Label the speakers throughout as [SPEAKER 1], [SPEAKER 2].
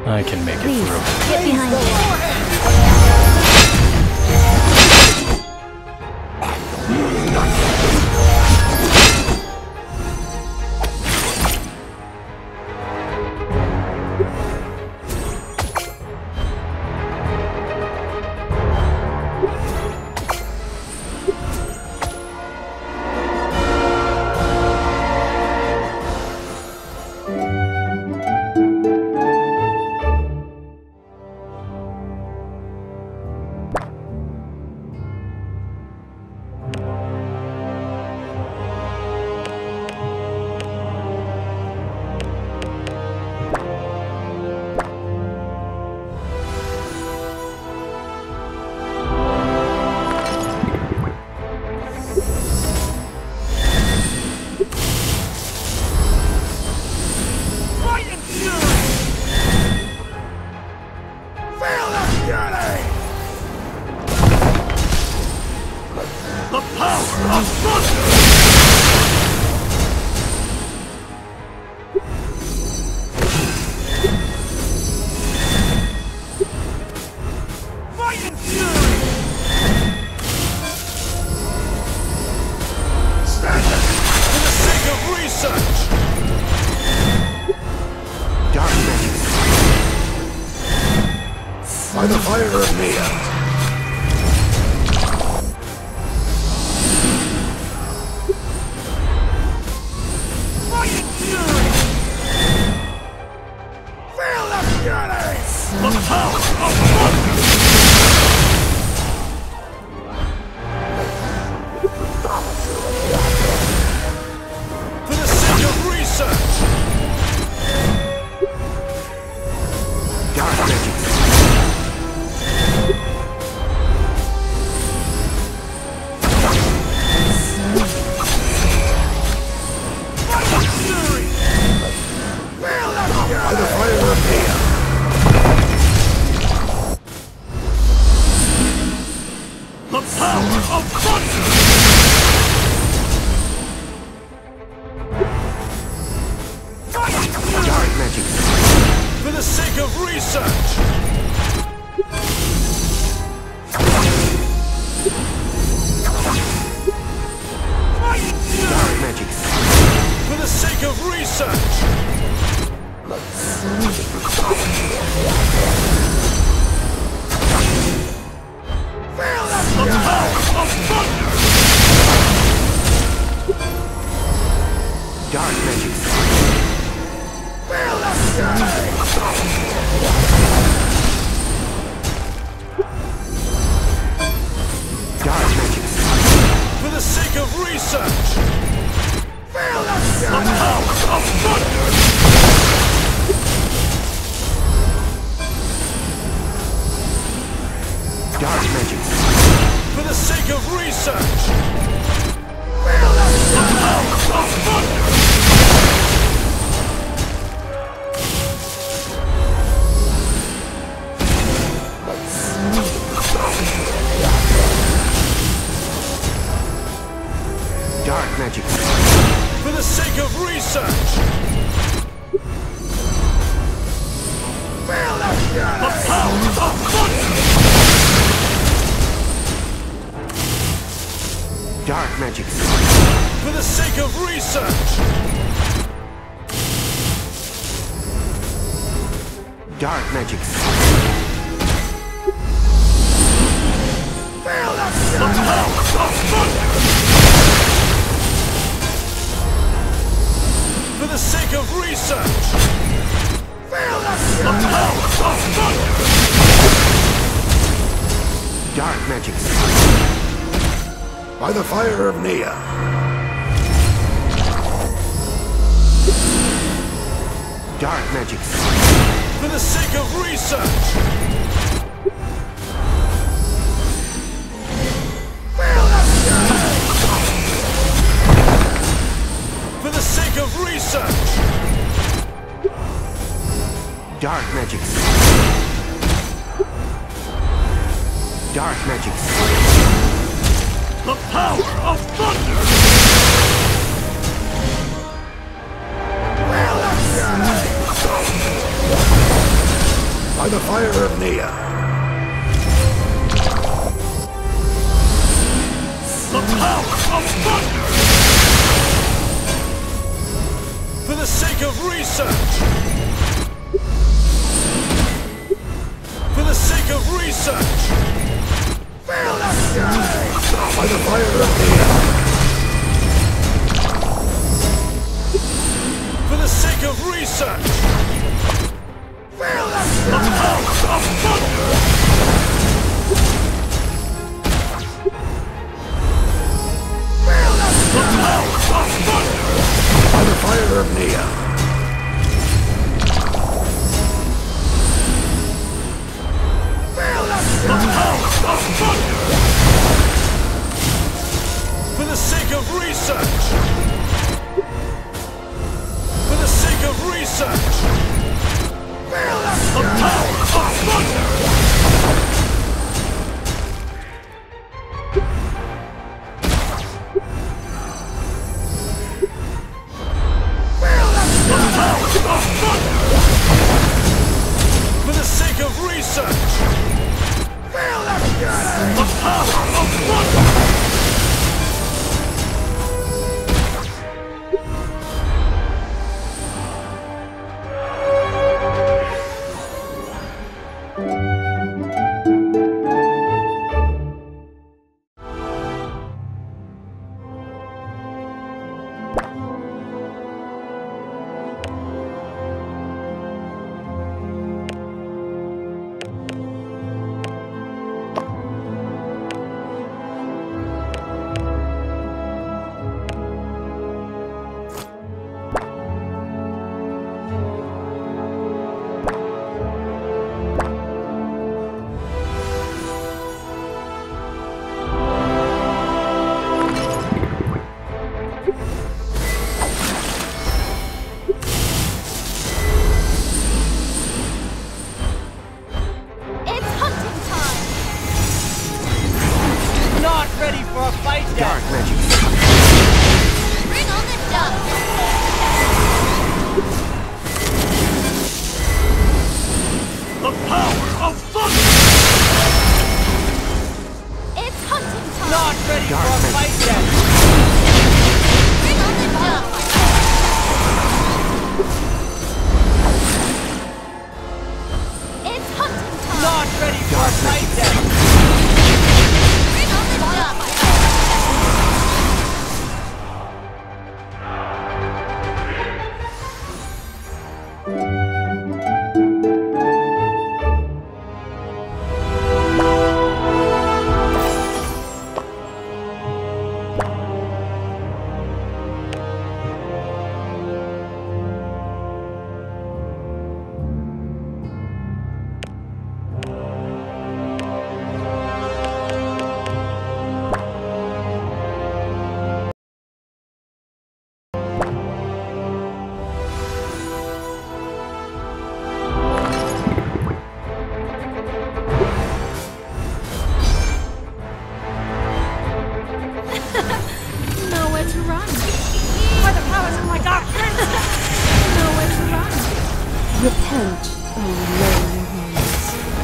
[SPEAKER 1] I can make it
[SPEAKER 2] Please,
[SPEAKER 1] through.
[SPEAKER 2] get behind me.
[SPEAKER 3] By the fire of Nia.
[SPEAKER 4] For the sake of research!
[SPEAKER 3] Dark magic.
[SPEAKER 4] For the sake of research! The power of thunder!
[SPEAKER 3] Dark magic. Dark magic.
[SPEAKER 4] For the sake of research! The power of thunder!
[SPEAKER 3] Dark magic.
[SPEAKER 4] For the sake of research! The power of thunder!
[SPEAKER 3] Dark magic.
[SPEAKER 4] For the sake of research! The power of thunder!
[SPEAKER 3] Dark magic.
[SPEAKER 4] For the sake of research!
[SPEAKER 3] Dark magic.
[SPEAKER 4] The power of thunder! For the sake of research! The power of thunder!
[SPEAKER 3] Dark magic. By the fire of Nia. Dark magic.
[SPEAKER 4] For the sake of research! For the sake of research!
[SPEAKER 3] Dark magic. Dark magic.
[SPEAKER 4] The power of thunder!
[SPEAKER 3] By the fire of Nia.
[SPEAKER 4] The power of thunder! For the sake of research! For the sake of research!
[SPEAKER 3] Feel the sky! By the fire of Nia.
[SPEAKER 4] For the sake of research!
[SPEAKER 3] Feel the sky!
[SPEAKER 4] The power of thunder!
[SPEAKER 3] Feel the
[SPEAKER 4] The
[SPEAKER 3] sky!
[SPEAKER 4] power of thunder!
[SPEAKER 3] By the fire of Nia. Feel the
[SPEAKER 4] The
[SPEAKER 3] sky!
[SPEAKER 4] power of thunder! For the sake of research! For the sake of research!
[SPEAKER 3] Feel the
[SPEAKER 4] The
[SPEAKER 3] sky!
[SPEAKER 4] power of thunder!
[SPEAKER 3] Feel the
[SPEAKER 4] The
[SPEAKER 3] sky!
[SPEAKER 4] power of thunder! For the sake of research!
[SPEAKER 3] Feel the sky!
[SPEAKER 4] The power of thunder!
[SPEAKER 2] It's hunting time!
[SPEAKER 1] Not ready for a fight yet.
[SPEAKER 3] Dark magic.
[SPEAKER 2] Bring on the dust!
[SPEAKER 4] The power of thunder!
[SPEAKER 2] It's hunting time!
[SPEAKER 1] Not ready
[SPEAKER 3] Dark
[SPEAKER 1] for a
[SPEAKER 3] magic.
[SPEAKER 1] fight yet.
[SPEAKER 2] Bring on the dust! It's hunting time!
[SPEAKER 1] Not ready for a
[SPEAKER 3] Dark
[SPEAKER 1] fight
[SPEAKER 3] magic.
[SPEAKER 1] yet.
[SPEAKER 2] Bring on the dust! Nowhere to run.
[SPEAKER 1] By the powers of my dark prince!
[SPEAKER 2] Nowhere to run.
[SPEAKER 5] Repent, O lonely ones.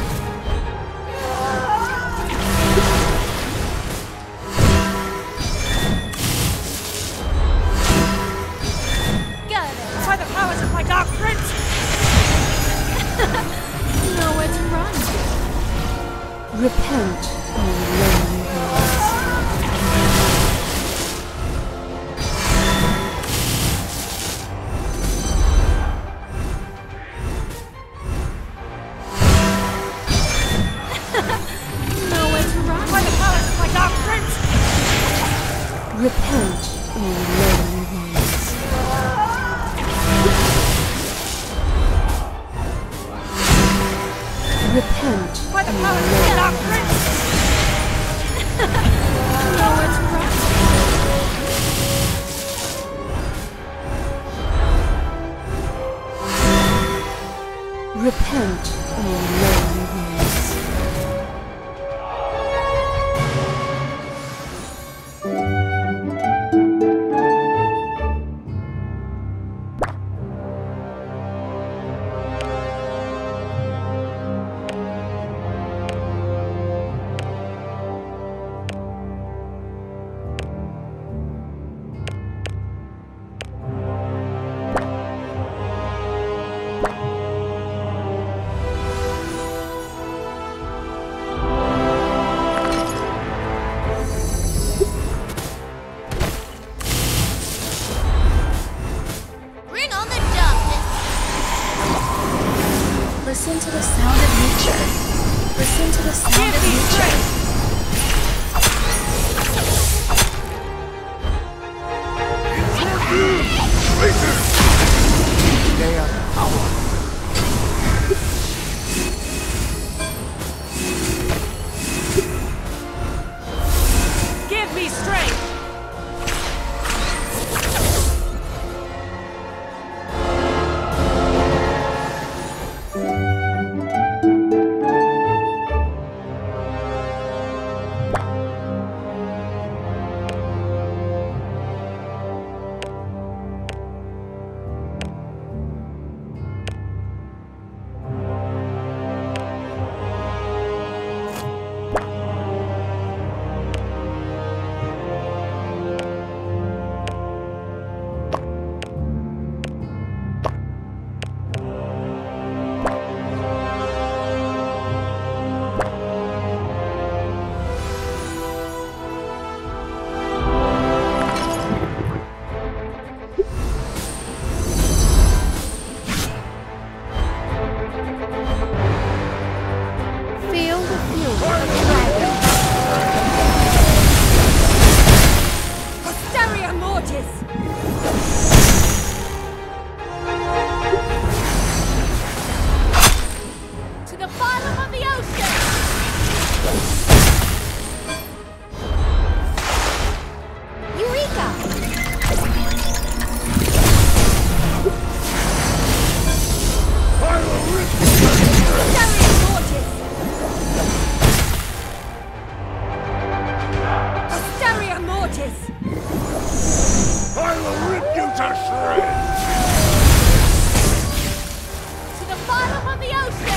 [SPEAKER 2] Got it.
[SPEAKER 1] By the powers of my dark prince!
[SPEAKER 2] Nowhere to run.
[SPEAKER 5] Repent, O lonely ones.
[SPEAKER 2] Nowhere to run.
[SPEAKER 1] By the powers of my dark prince!
[SPEAKER 5] Repent, O lonely ones. Repent,
[SPEAKER 1] By the powers of my dark prince!
[SPEAKER 2] Nowhere to run.
[SPEAKER 5] repent, O lonely ones.
[SPEAKER 6] Listen to the sound of nature. Listen to the sound of nature.
[SPEAKER 3] They are power.
[SPEAKER 1] Give me strength!
[SPEAKER 2] Feel the fury of the dragon.
[SPEAKER 1] Hysteria Mortis! To the bottom of the ocean!
[SPEAKER 2] Eureka!
[SPEAKER 1] Hysteria Mortis! Hysteria Mortis!
[SPEAKER 3] I will rip you to shreds!
[SPEAKER 1] To the bottom of the ocean!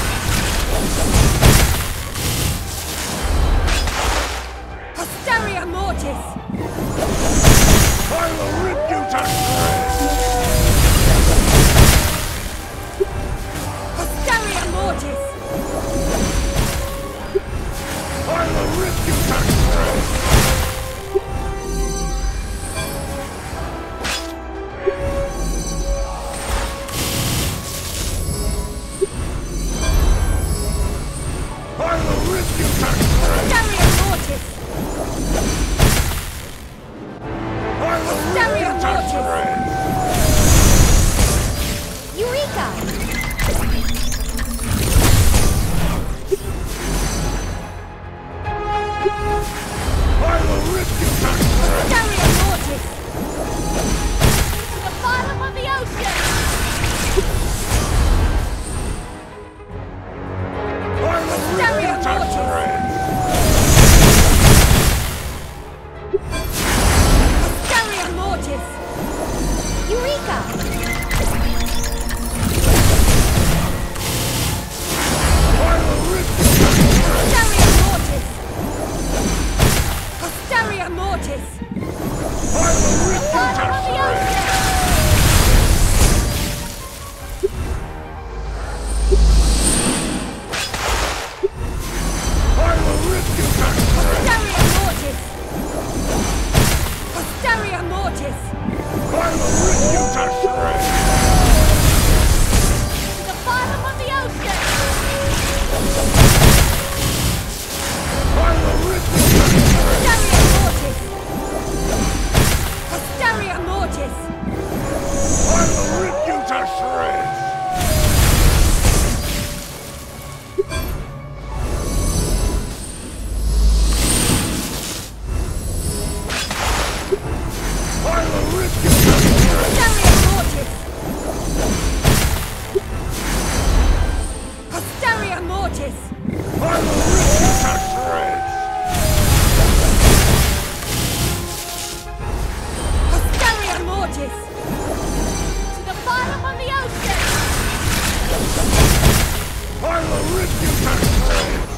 [SPEAKER 1] Hysteria Mortis!
[SPEAKER 3] I will rip you to shreds!
[SPEAKER 1] Hysteria Mortis!
[SPEAKER 3] I will rip you to shreds! I will rip you to shreds!
[SPEAKER 1] Hysteria Mortis!
[SPEAKER 3] I will rip
[SPEAKER 1] Hysteria
[SPEAKER 3] you to
[SPEAKER 1] Mortis!
[SPEAKER 3] shreds!
[SPEAKER 2] Eureka!
[SPEAKER 3] I will rip you to shreds!
[SPEAKER 1] Hysteria Mortis! To the bottom of the ocean!
[SPEAKER 3] I will rip you to shreds!
[SPEAKER 1] Hysteria Mortis!
[SPEAKER 2] Eureka!
[SPEAKER 3] I will rip you to shreds!
[SPEAKER 1] Hysteria Mortis! Hysteria Mortis!
[SPEAKER 3] I will rip you
[SPEAKER 1] Bottom
[SPEAKER 3] to
[SPEAKER 1] of the
[SPEAKER 3] shreds!
[SPEAKER 1] ocean!
[SPEAKER 3] I will rip you to shreds!
[SPEAKER 1] Hysteria Mortis! Hysteria Mortis!
[SPEAKER 3] I will rip you to shreds!
[SPEAKER 1] To the bottom of the ocean!
[SPEAKER 3] I will rip you to shreds!
[SPEAKER 1] Hysteria Mortis! Hysteria Mortis!
[SPEAKER 3] I will rip you to shreds! I will rip you to shreds!
[SPEAKER 1] Hysteria Mortis! Hysteria Mortis!
[SPEAKER 3] I will rip you to shreds!
[SPEAKER 1] Hysteria Mortis! To the bottom of the ocean!
[SPEAKER 3] I will rip you to shreds!